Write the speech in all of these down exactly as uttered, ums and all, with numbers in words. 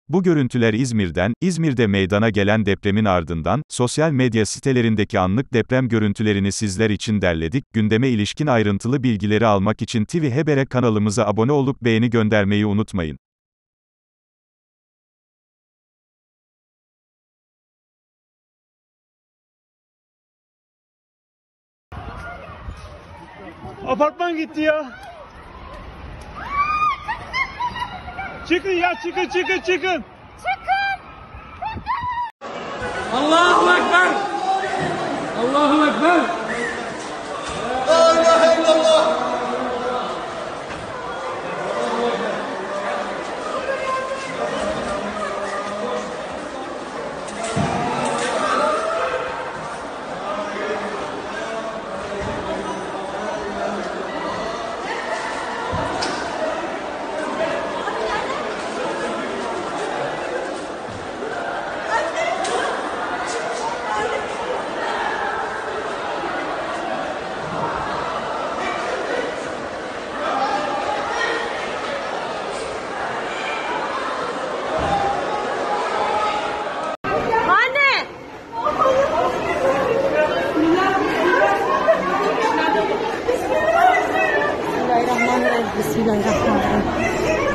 Bu görüntüler İzmir'den, İzmir'de meydana gelen depremin ardından, sosyal medya sitelerindeki anlık deprem görüntülerini sizler için derledik. Gündeme ilişkin ayrıntılı bilgileri almak için T V Haber'e kanalımıza abone olup beğeni göndermeyi unutmayın. Apartman gitti ya. Çıkın ya, çıkın, çıkın, çıkın. Çıkın. Allahu Ekber. Allahu Ekber. La ilahe illallah. Bismillahirrahmanirrahim.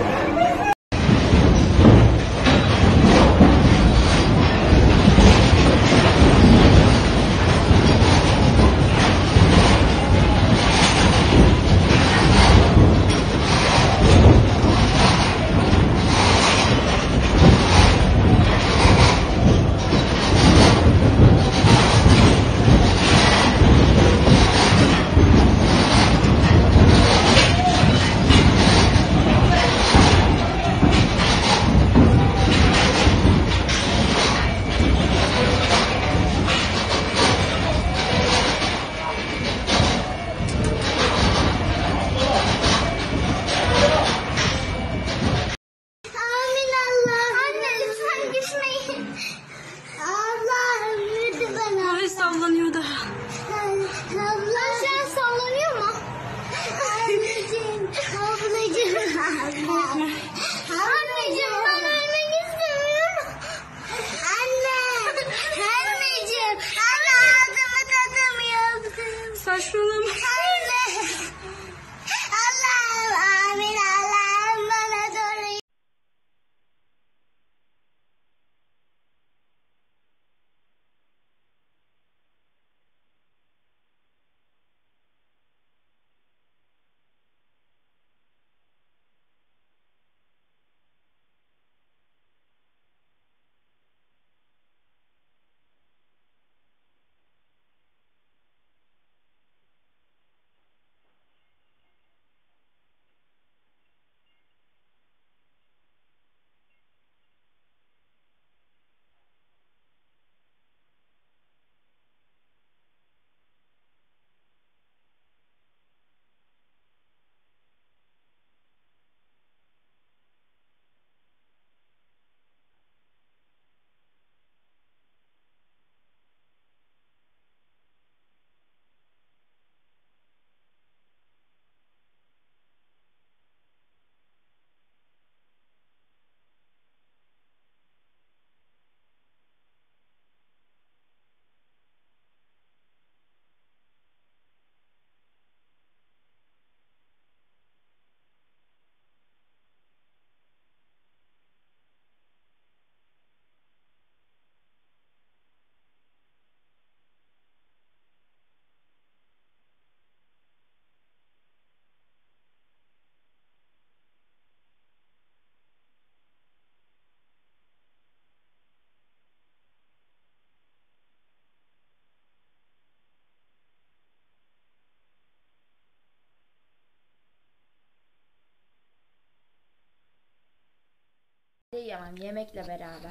Sallanıyor da. Abla sen sallanıyor mu? Anneciğim, ablacığım. Anneciğim ben ölmek istemiyorum. Anne, anneciğim. Anne ağzımı tatamıyorum. Saçmalama. Anne. Allah'ım amin Allah'ım bana doğru. Yani yemekle beraber.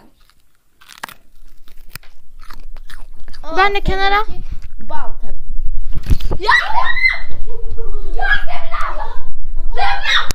Ben de kenara. Bal tabii. Ya! Ya Semra! Semra!